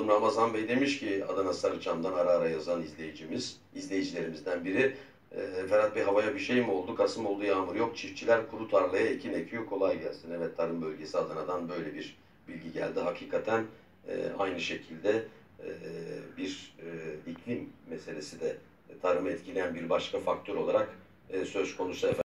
okudum. Ramazan Bey demiş ki Adana Sarıçam'dan ara ara yazan izleyicilerimizden biri. Ferhat Bey havaya bir şey mi oldu? Kasım oldu yağmur yok. Çiftçiler kuru tarlaya ekin ekiyor. Kolay gelsin. Evet, tarım bölgesi Adana'dan böyle bir bilgi geldi. Hakikaten aynı şekilde bir iklim meselesi de tarımı etkileyen bir başka faktör olarak söz konusu efendim.